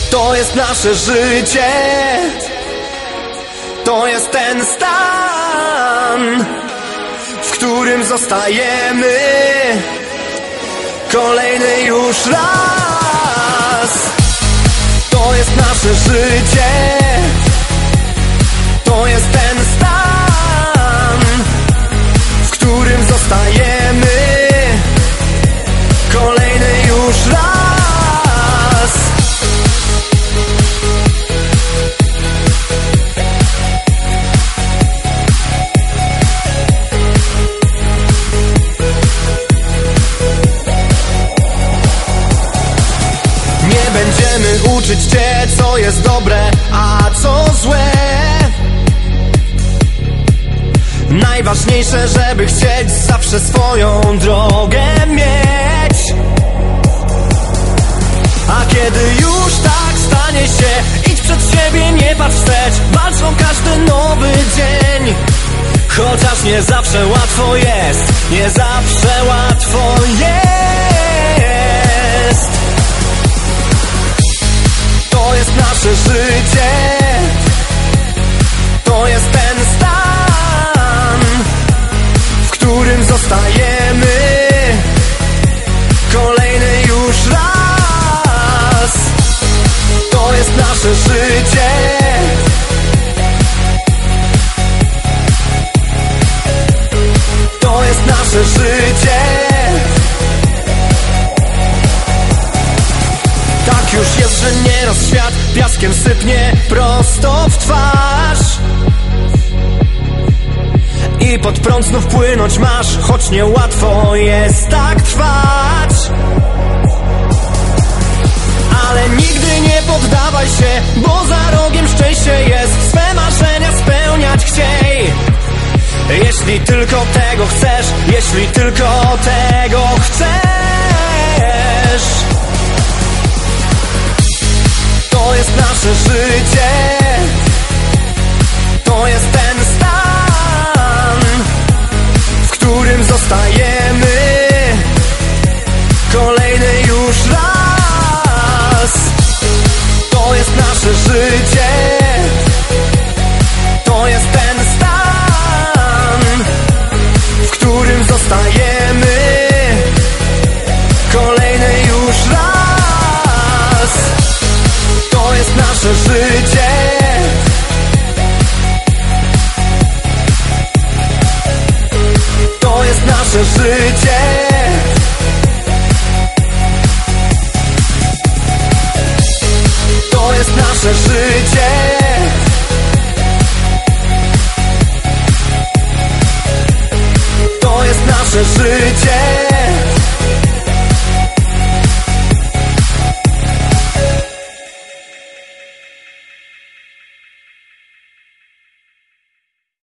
To jest nasze życie, to jest ten stan, w którym zostajemy kolejny już raz. To jest nasze życie, to jest ten stan, w którym zostajemy kolejny już raz. Nie będziemy uczyć Cię, co jest dobre, a co złe. Najważniejsze, żeby chcieć zawsze swoją drogę mieć. A kiedy już tak stanie się, idź przed siebie, nie patrz wstecz. Walcz o każdy nowy dzień. Chociaż nie zawsze łatwo jest, nie zawsze łatwo jest. To jest nasze życie, to jest ten stan, w którym zostajemy kolejny już raz. To jest nasze życie, to jest nasze życie. Tak już jest, że nieraz świat piaskiem sypnie prosto w twarz i pod prąd znów płynąć masz, choć niełatwo jest tak trwać. Ale nigdy nie poddawaj się, bo za rogiem szczęście jest. Swe marzenia spełniać chciej, jeśli tylko tego chcesz, jeśli tylko tego chcesz. To jest nasze życie, to jest ten stan, w którym zostajemy kolejny już raz. To jest nasze życie, to jest ten stan, w którym zostajemy kolejny już raz. To jest nasze życie, to jest nasze życie, to jest nasze życie, to jest nasze życie.